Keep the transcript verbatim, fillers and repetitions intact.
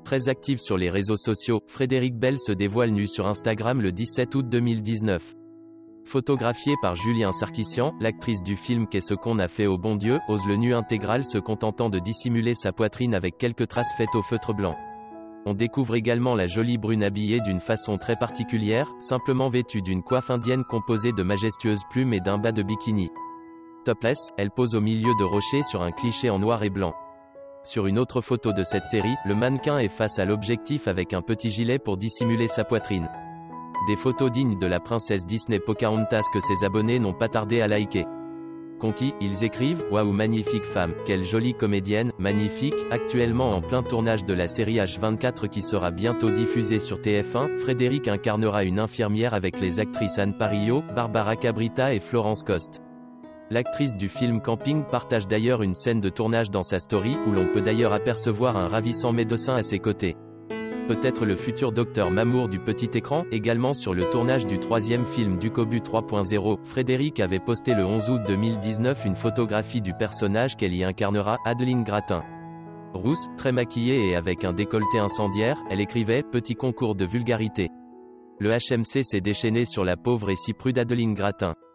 Très active sur les réseaux sociaux, Frédéric Bell se dévoile nue sur Instagram le dix-sept août deux mille dix-neuf. Photographiée par Julien Sarkissian, l'actrice du film Qu'est-ce qu'on a fait au bon Dieu, ose le nu intégral se contentant de dissimuler sa poitrine avec quelques traces faites au feutre blanc. On découvre également la jolie brune habillée d'une façon très particulière, simplement vêtue d'une coiffe indienne composée de majestueuses plumes et d'un bas de bikini. Topless, elle pose au milieu de rochers sur un cliché en noir et blanc. Sur une autre photo de cette série, le mannequin est face à l'objectif avec un petit gilet pour dissimuler sa poitrine. Des photos dignes de la princesse Disney Pocahontas que ses abonnés n'ont pas tardé à liker. Conquis, ils écrivent « Waouh, magnifique femme, quelle jolie comédienne, magnifique ». Actuellement en plein tournage de la série H vingt-quatre qui sera bientôt diffusée sur T F un, Frédéric incarnera une infirmière avec les actrices Anne Parillo, Barbara Cabrita et Florence Coste. L'actrice du film Camping partage d'ailleurs une scène de tournage dans sa story, où l'on peut d'ailleurs apercevoir un ravissant médecin à ses côtés. Peut-être le futur docteur Mamour du petit écran. Également sur le tournage du troisième film du Cobu trois point zéro, Frédéric avait posté le onze août deux mille dix-neuf une photographie du personnage qu'elle y incarnera, Adeline Gratin. Rousse, très maquillée et avec un décolleté incendiaire, elle écrivait « Petit concours de vulgarité ». Le H M C s'est déchaîné sur la pauvre et si prude Adeline Gratin.